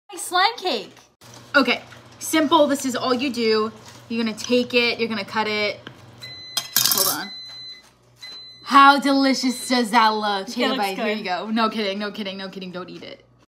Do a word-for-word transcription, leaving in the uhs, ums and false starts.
Slime cake. Okay, simple. This is all you do. You're gonna take it, you're gonna cut it. Hold on. How delicious does that look? Take a bite. Good. Here you go. No kidding, no kidding, no kidding. Don't eat it.